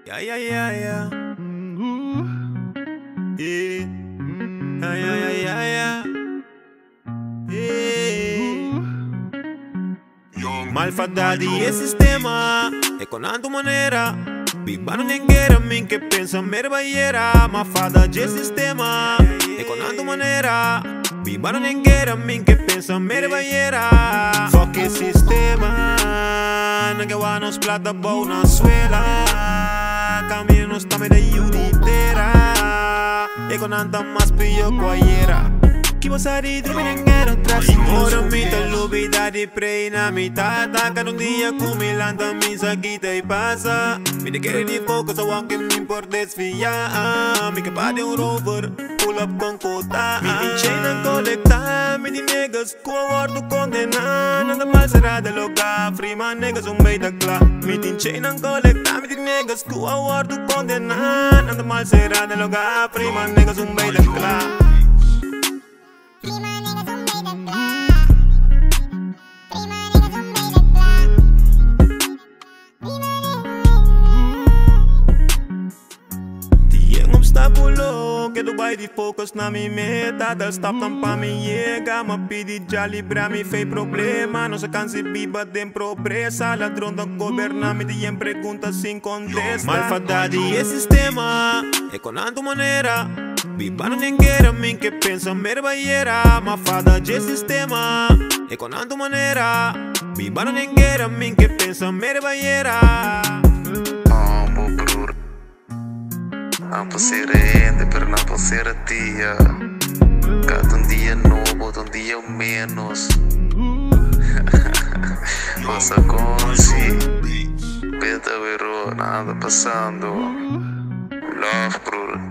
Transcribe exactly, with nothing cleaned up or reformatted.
Yeah, yeah, yeah, yeah. Yeah. Yeah, yeah, yeah, yeah, yeah. Yeah. Malvadade e sistema é com a tua maneira. Viva não ninguém mim que pensa merbaieira. Malvada de sistema é com a tua maneira. Viva não ninguém mim que pensa merbaieira. Só que sistema não que vai nos plata boa na suela. Caminho nos tame da uniteira. E com anta mais pio coiera. Que você de ninguém atrás. Ora mi te lubida de prei na mitad. Cada um dia com milanta mi saquita e passa. Me de querer de focus a walk me por desviar. Me que pade um rover, pull up com cota. Me de chain a colectar. Me de negas com a ordo condenar. Nada mal será de lugar. Frima negas um meio da clá. Me de chain a colectar. Me de negas com a ordo condenar. Nada mal será de lugar. Frima negas um meio da clá. Obstáculo que tu vai de focus na minha meta. Del stop não pra me chega. Me pedi já livrar me fez problema. Não se canse biba tem progressa. Ladrão da governa me tem perguntas sem contesta. Malvadade e sistema é com a tua maneira. Viva não ninguém mim que pensa merbaieira. Malvada de sistema é com a tua maneira. Viva não ninguém mim que pensa merbaieira. Não posso ser rende, pero não posso ser a tia. Cada um dia novo, outro dia menos. Você consi, beta vero, nada passando. Love, bro.